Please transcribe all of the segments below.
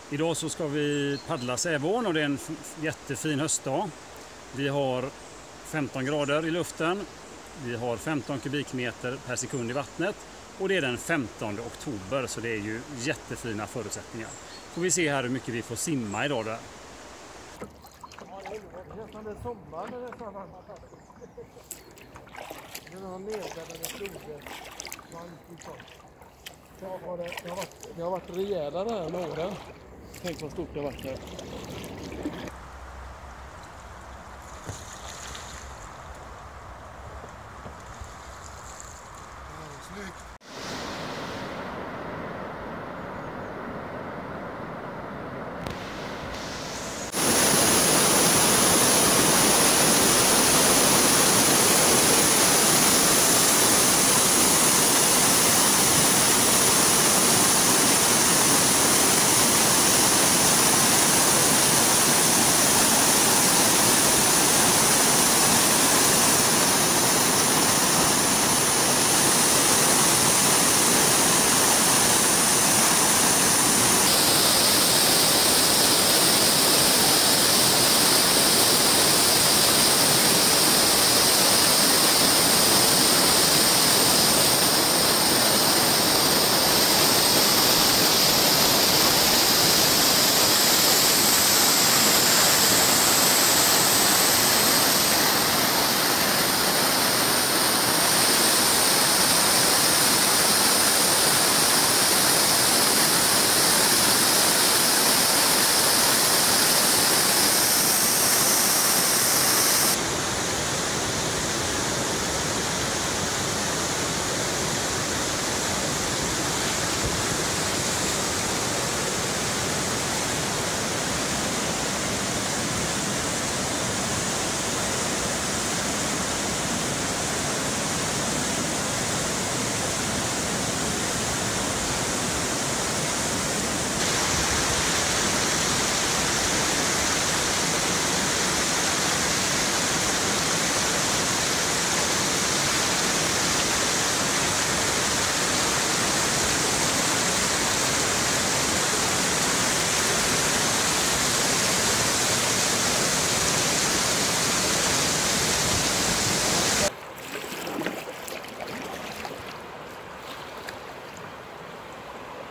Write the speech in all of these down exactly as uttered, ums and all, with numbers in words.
Idag så ska vi paddla Sävån och det är en jättefin höstdag. Vi har femton grader i luften, vi har femton kubikmeter per sekund i vattnet och det är den femtonde oktober, så det är ju jättefina förutsättningar. Får vi se här hur mycket vi får simma idag där. Ja, det känns som det är sommar när det är så varmt. Det är någon nedbäddade floder. Det har varit, det har varit rejäla det här med åren. Tänk vad stort det har varit här. Ja, snyggt.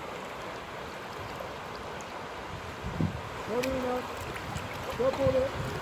Kör på det!